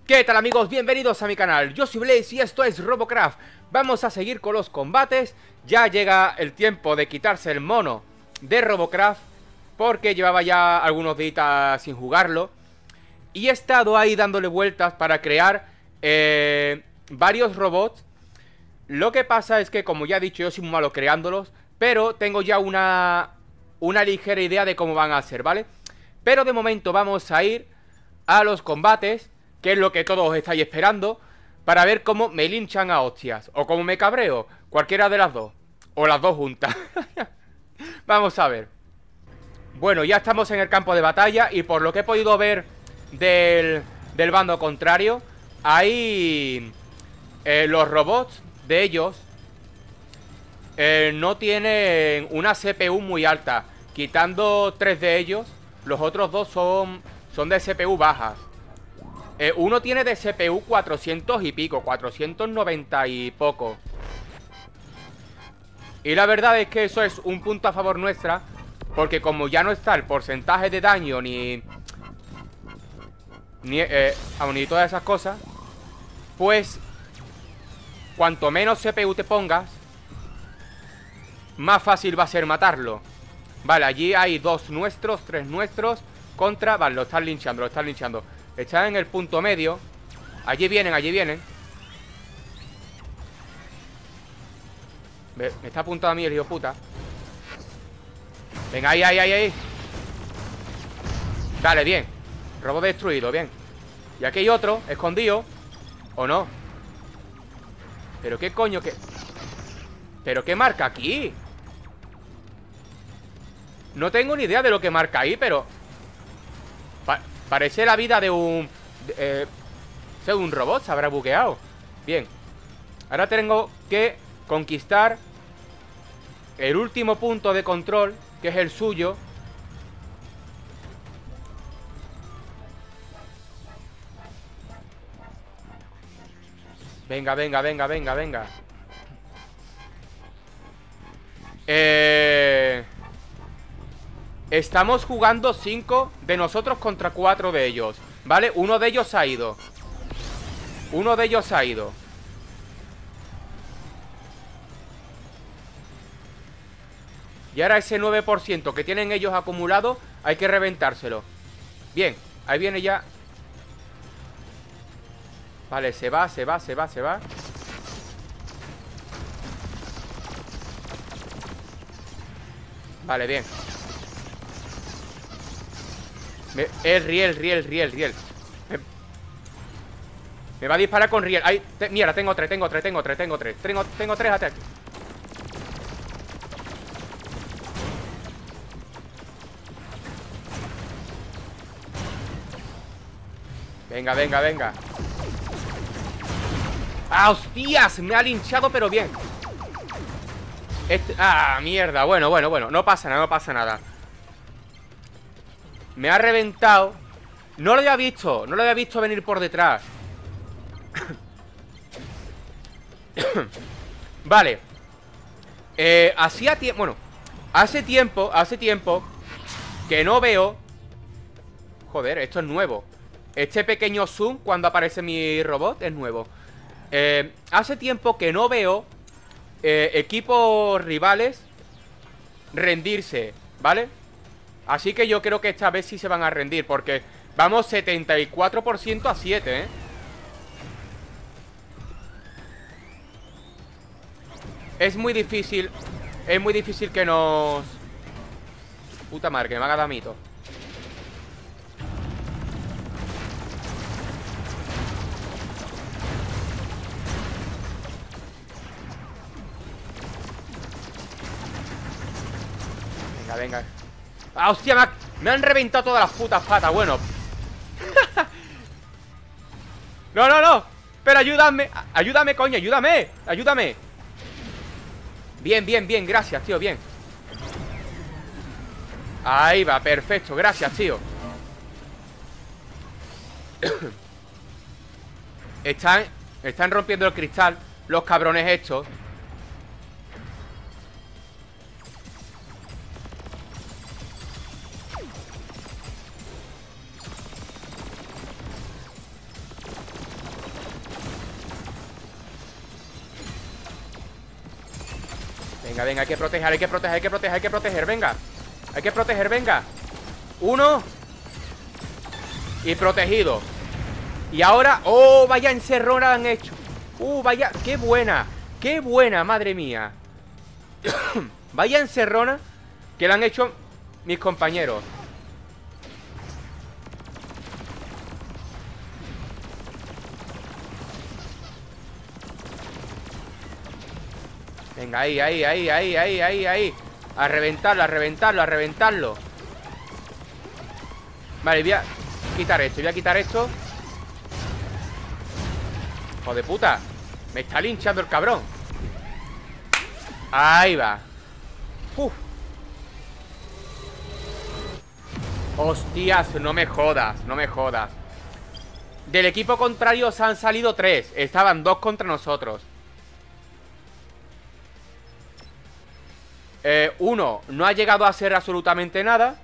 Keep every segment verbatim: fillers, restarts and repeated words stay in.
¿Qué tal, amigos? Bienvenidos a mi canal. Yo soy Blaze y esto es Robocraft. Vamos a seguir con los combates. Ya llega el tiempo de quitarse el mono de Robocraft, porque llevaba ya algunos días sin jugarlo. Y he estado ahí dándole vueltas para crear eh, varios robots. Lo que pasa es que, como ya he dicho, yo soy muy malo creándolos, pero tengo ya una, una ligera idea de cómo van a ser, ¿vale? Pero de momento vamos a ir a los combates, que es lo que todos estáis esperando, para ver cómo me linchan a hostias, o cómo me cabreo, cualquiera de las dos, o las dos juntas. Vamos a ver. Bueno, ya estamos en el campo de batalla, y por lo que he podido ver del, del bando contrario, hay eh, los robots de ellos eh, no tienen una C P U muy alta. Quitando tres de ellos, los otros dos son, son de C P U bajas. Eh, uno tiene de C P U cuatrocientos y pico, cuatrocientos noventa y poco. Y la verdad es que eso es un punto a favor nuestra, porque como ya no está el porcentaje de daño ni Ni, eh, ni todas esas cosas, pues cuanto menos C P U te pongas, más fácil va a ser matarlo. Vale, allí hay dos nuestros, tres nuestros contra... Vale, lo están linchando, lo están linchando. Están en el punto medio. Allí vienen, allí vienen. Me, me está apuntando a mí el hijo puta. Venga, ahí, ahí, ahí, ahí. Dale, bien. Robot destruido, bien. Y aquí hay otro, escondido. ¿O no? ¿Pero qué coño que...? ¿Pero qué marca aquí? No tengo ni idea de lo que marca ahí, pero... Pa parece la vida de un... De, eh, de un robot, se habrá bugueado. Bien. Ahora tengo que conquistar el último punto de control, que es el suyo. Venga, venga, venga, venga, venga. Eh... Estamos jugando cinco de nosotros contra cuatro de ellos, ¿vale? Uno de ellos ha ido. Uno de ellos ha ido. Y ahora ese nueve por ciento que tienen ellos acumulado hay que reventárselo. Bien, ahí viene ya. Vale, se va, se va, se va, se va. Vale, bien. Me, es riel, riel, riel, riel. Me, me va a disparar con riel. Ay, te, mira, tengo tres, tengo tres, tengo tres, tengo tres. Tengo, tengo tres ataques. Venga, venga, venga. ¡Ah, hostias! Me ha linchado, pero bien. Este... ¡Ah, mierda! Bueno, bueno, bueno. No pasa nada, no pasa nada. Me ha reventado. No lo había visto. No lo había visto venir por detrás. Vale. Eh, hacía tiempo... Bueno, hace tiempo, hace tiempo que no veo... Joder, esto es nuevo. Este pequeño zoom cuando aparece mi robot es nuevo. Eh, hace tiempo que no veo eh, equipos rivales rendirse, ¿vale? Así que yo creo que esta vez sí se van a rendir, porque vamos setenta y cuatro por ciento a siete, ¿eh? Es muy difícil. Es muy difícil que nos... Puta madre, que me haga damito. Venga, venga. ¡Ah, hostia! Me, ha, me han reventado todas las putas patas. Bueno. No, no, no. Pero ayúdame. Ayúdame, coño. Ayúdame. Ayúdame. Bien, bien, bien. Gracias, tío. Bien. Ahí va. Perfecto. Gracias, tío. Están, están rompiendo el cristal los cabrones estos. Venga, venga, hay que proteger, hay que proteger, hay que proteger, hay que proteger, venga. Hay que proteger, venga. Uno. Y protegido. Y ahora, oh, vaya encerrona han hecho. Uh, vaya, qué buena. Qué buena, madre mía. Vaya encerrona que le han hecho mis compañeros. Venga, ahí, ahí, ahí, ahí, ahí, ahí, ahí. A reventarlo, a reventarlo, a reventarlo. Vale, voy a quitar esto, voy a quitar esto. Joder, puta. Me está linchando el cabrón. Ahí va. Uf. Hostias, no me jodas, no me jodas. Del equipo contrario se han salido tres. Estaban dos contra nosotros. eh, Uno no ha llegado a hacer absolutamente nada.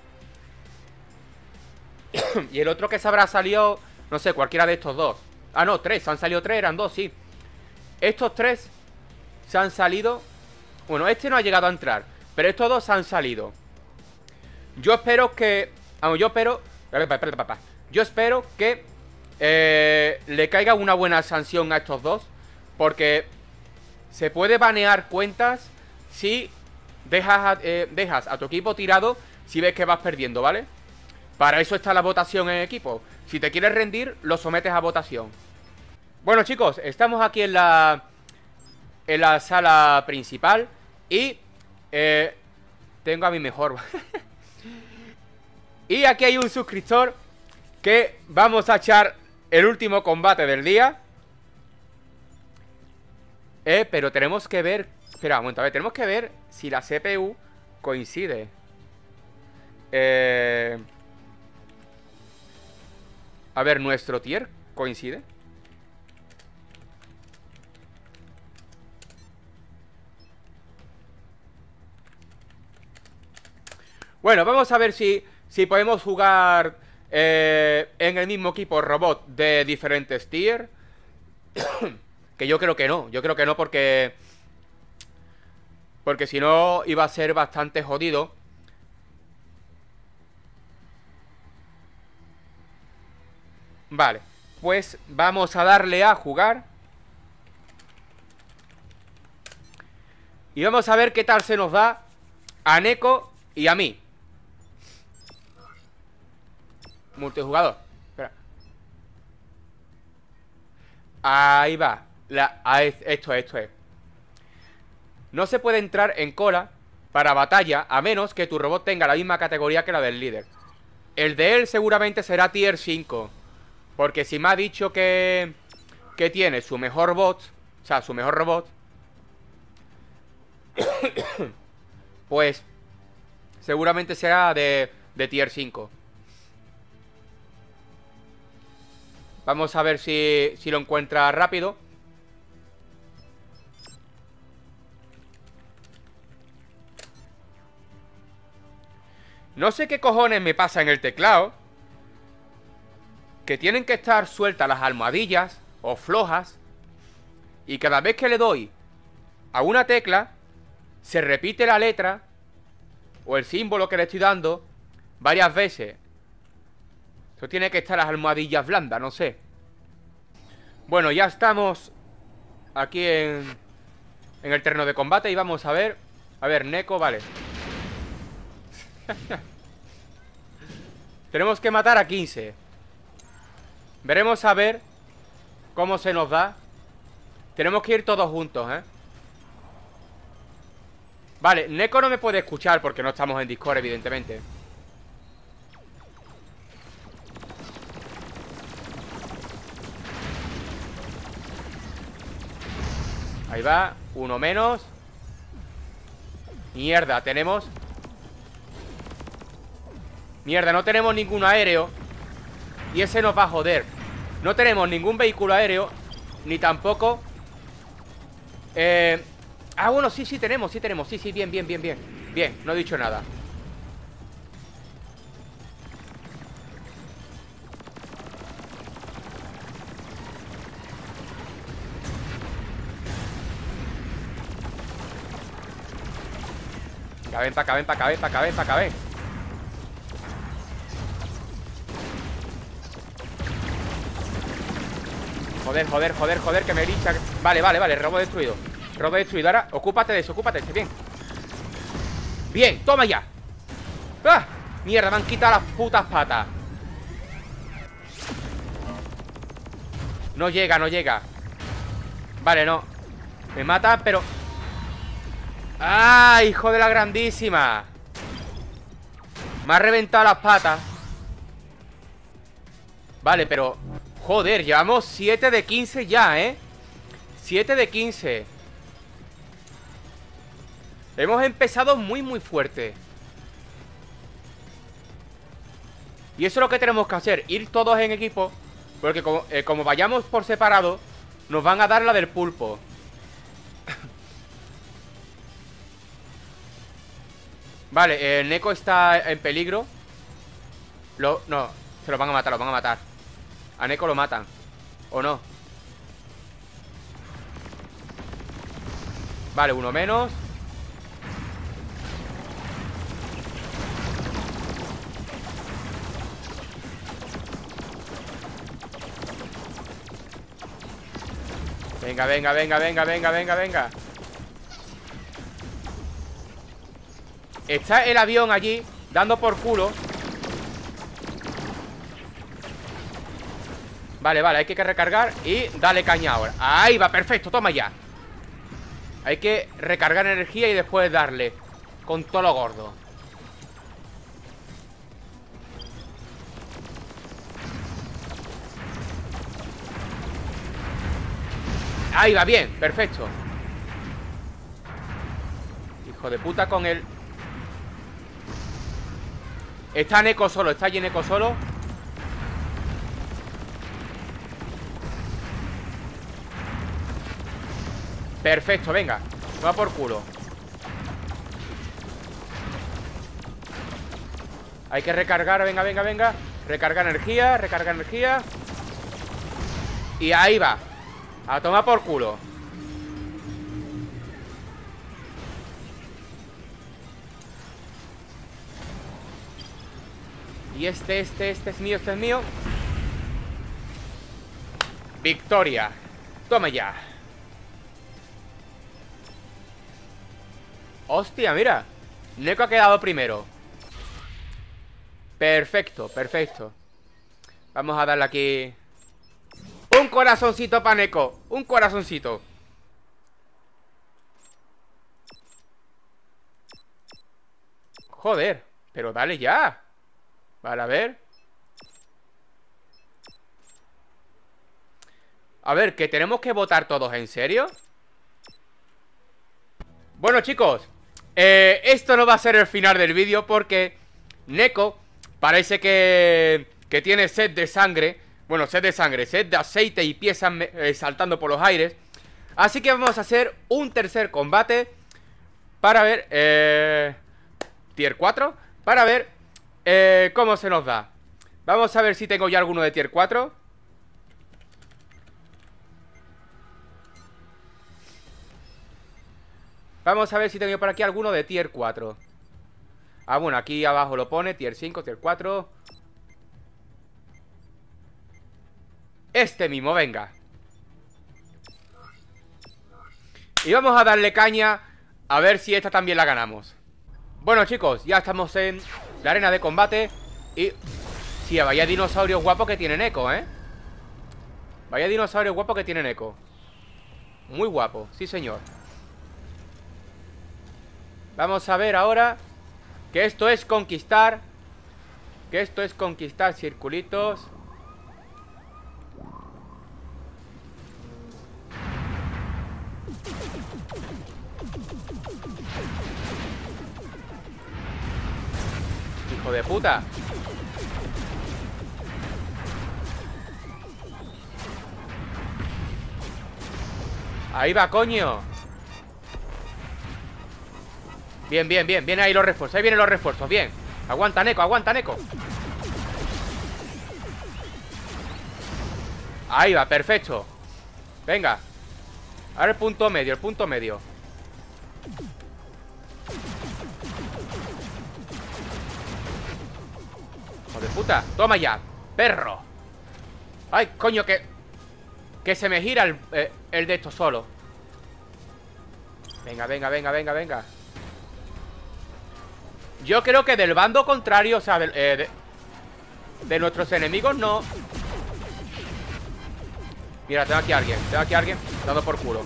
Y el otro que se habrá salido, no sé, cualquiera de estos dos. Ah, no, tres, se han salido tres, eran dos, sí. Estos tres se han salido. Bueno, este no ha llegado a entrar, pero estos dos se han salido. Yo espero que... Vamos, yo espero... Yo espero que eh, le caiga una buena sanción a estos dos, porque se puede banear cuentas si dejas a, eh, dejas a tu equipo tirado si ves que vas perdiendo, ¿vale? Para eso está la votación en equipo. Si te quieres rendir, lo sometes a votación. Bueno, chicos, estamos aquí en la En la sala principal. Y eh, tengo a mi mejor. Y aquí hay un suscriptor que vamos a echar el último combate del día. Eh, pero tenemos que ver... Espera, un momento, a ver, tenemos que ver si la C P U coincide. Eh... A ver, ¿nuestro tier coincide? Bueno, vamos a ver si, si podemos jugar eh, en el mismo equipo robot de diferentes tier. Que yo creo que no, yo creo que no porque... Porque si no iba a ser bastante jodido. Vale, pues vamos a darle a jugar. Y vamos a ver qué tal se nos da a Neko y a mí. Multijugador. Espera. Ahí va. La, a, esto es, esto es. No se puede entrar en cola para batalla a menos que tu robot tenga la misma categoría que la del líder. El de él seguramente será tier cinco. Porque si me ha dicho que que tiene su mejor bot, o sea, su mejor robot, pues seguramente será de, de tier cinco. Vamos a ver si, si lo encuentra rápido. No sé qué cojones me pasa en el teclado, que tienen que estar sueltas las almohadillas o flojas, y cada vez que le doy a una tecla se repite la letra o el símbolo que le estoy dando varias veces. Eso tiene que estar las almohadillas blandas, no sé. Bueno, ya estamos aquí en, en el terreno de combate y vamos a ver. A ver, Neko, vale. Tenemos que matar a quince. Veremos a ver cómo se nos da. Tenemos que ir todos juntos, ¿eh? Vale, Neko no me puede escuchar porque no estamos en Discord, evidentemente. Ahí va, uno menos. Mierda, tenemos... Mierda, no tenemos ningún aéreo. Y ese nos va a joder. No tenemos ningún vehículo aéreo. Ni tampoco eh... Ah, bueno, sí, sí tenemos, sí tenemos. Sí, sí, bien, bien, bien, bien. Bien, no he dicho nada. Caben, pa' caben, pa' caben, pa' caben, pa' caben. Joder, joder, joder, joder, que me lincha. Vale, vale, vale, robo destruido. Robo destruido, ahora ocúpate de eso, ocúpate de eso, bien. Bien, toma ya. ¡Ah! Mierda, me han quitado las putas patas. No llega, no llega. Vale, no. Me mata, pero... ¡Ah, hijo de la grandísima! Me ha reventado las patas. Vale, pero... Joder, llevamos siete de quince ya, ¿eh? siete de quince. Hemos empezado muy, muy fuerte. Y eso es lo que tenemos que hacer, ir todos en equipo. Porque como, eh, como vayamos por separado, nos van a dar la del pulpo. Vale, el Neko está en peligro. Lo, no, se lo van a matar, lo van a matar. A Neko lo matan. ¿O no? Vale, uno menos. Venga, venga, venga, venga, venga, venga, venga. Está el avión allí, dando por culo. Vale, vale, hay que recargar y dale caña ahora. Ahí va, perfecto, toma ya. Hay que recargar energía y después darle con todo lo gordo. Ahí va, bien, perfecto. Hijo de puta con el... Está Neko solo, está allí Neko solo. Perfecto, venga. Va por culo. Hay que recargar, venga, venga, venga. Recarga energía, recarga energía. Y ahí va. A tomar por culo. Y este, este, este es mío, este es mío. Victoria. Toma ya. Hostia, mira. Neko ha quedado primero. Perfecto, perfecto. Vamos a darle aquí un corazoncito para Neko. Un corazoncito. Joder, pero dale ya. Vale, a ver. A ver, que tenemos que votar todos, ¿en serio? Bueno, chicos, eh, esto no va a ser el final del vídeo porque Neko parece que, que tiene sed de sangre. Bueno, sed de sangre, sed de aceite y pies eh, saltando por los aires. Así que vamos a hacer un tercer combate para ver... Eh, tier cuatro. Para ver eh, cómo se nos da. Vamos a ver si tengo ya alguno de tier cuatro. Vamos a ver si tengo por aquí alguno de tier cuatro. Ah, bueno, aquí abajo lo pone tier cinco, tier cuatro. Este mismo, venga. Y vamos a darle caña a ver si esta también la ganamos. Bueno, chicos, ya estamos en la arena de combate. Y... sí, vaya dinosaurio guapo que tiene Neko, ¿eh? Vaya dinosaurio guapo que tiene Neko. Muy guapo, sí señor. Vamos a ver ahora que esto es conquistar. Que esto es conquistar circulitos. Hijo de puta. Ahí va, coño. Bien, bien, bien, vienen ahí los refuerzos. Ahí vienen los refuerzos, bien. Aguanta, Neko, aguanta, Neko. Ahí va, perfecto. Venga. Ahora el punto medio, el punto medio. puta. Toma ya, perro. Ay, coño, que Que se me gira el, eh, el de esto solo. Venga, venga, venga, venga, venga. Yo creo que del bando contrario, o sea, de, eh, de, de nuestros enemigos no. Mira, tengo aquí a alguien. Tengo aquí a alguien dando por culo.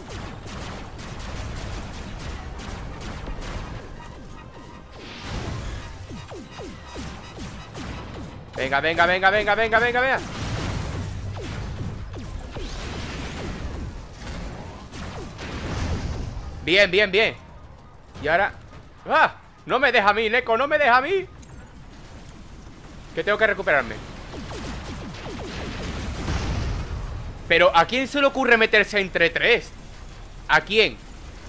Venga, venga, venga, venga, venga, venga, venga. Bien, bien, bien. Y ahora... ¡Ah! No me deja a mí, Neko, no me deja a mí. Que tengo que recuperarme. Pero ¿a quién se le ocurre meterse entre tres? ¿A quién?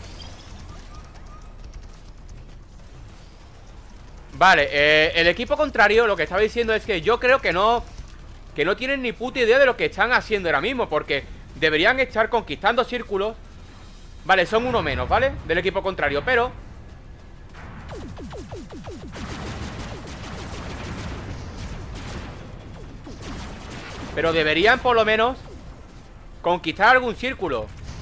Vale, eh, el equipo contrario lo que estaba diciendo es que yo creo que no Que no tienen ni puta idea de lo que están haciendo ahora mismo, porque deberían estar conquistando círculos. Vale, son uno menos, ¿vale? Del equipo contrario, pero Pero deberían por lo menos conquistar algún círculo.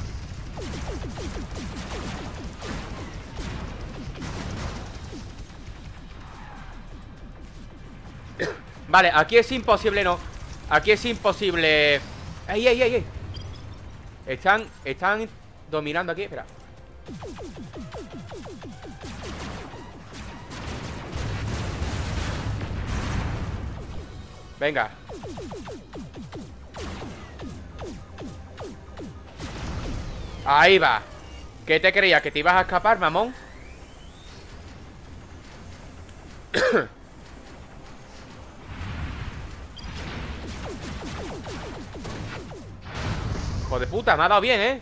Vale, aquí es imposible, no. Aquí es imposible. ¡Ey, ey, ey, ey! Están, están dominando aquí, espera. Venga. Ahí va. ¿Qué te creías? ¿Que te ibas a escapar, mamón? Hijo de puta, me ha dado bien, ¿eh?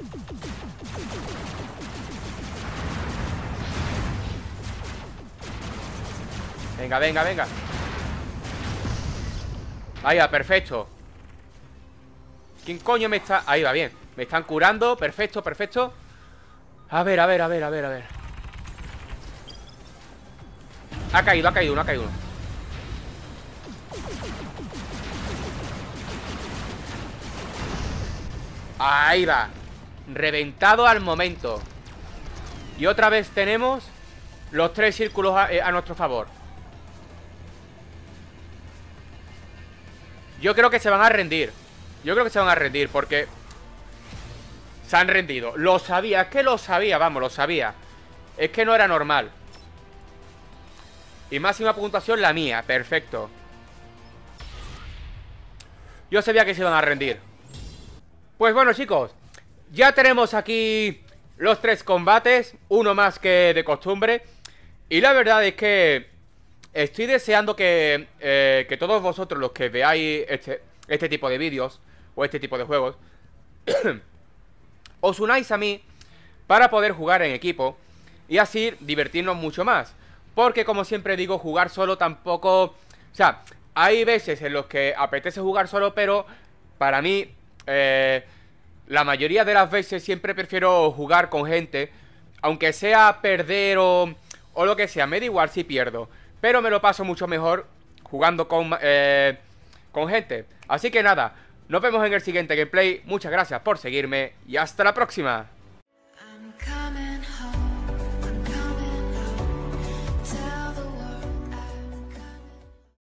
Venga, venga, venga. Ahí va, perfecto. ¿Quién coño me está...? Ahí va, bien. Me están curando, perfecto, perfecto. A ver, a ver, a ver, a ver, a ver. Ha caído, ha caído uno, ha caído uno. Ahí va. Reventado al momento. Y otra vez tenemos los tres círculos a, a nuestro favor. Yo creo que se van a rendir. Yo creo que se van a rendir porque se han rendido. Lo sabía, es que lo sabía, vamos, lo sabía. Es que no era normal. Y máxima puntuación la mía, perfecto. Yo sabía que se iban a rendir. Pues bueno, chicos, ya tenemos aquí los tres combates, uno más que de costumbre. Y la verdad es que estoy deseando que, eh, que todos vosotros, los que veáis este, este tipo de vídeos o este tipo de juegos, os unáis a mí para poder jugar en equipo y así divertirnos mucho más. Porque como siempre digo, jugar solo tampoco... O sea, hay veces en los que apetece jugar solo, pero para mí... Eh, la mayoría de las veces siempre prefiero jugar con gente. Aunque sea perder o, o lo que sea, me da igual si pierdo, pero me lo paso mucho mejor jugando con, eh, con gente. Así que nada, nos vemos en el siguiente gameplay. Muchas gracias por seguirme y hasta la próxima.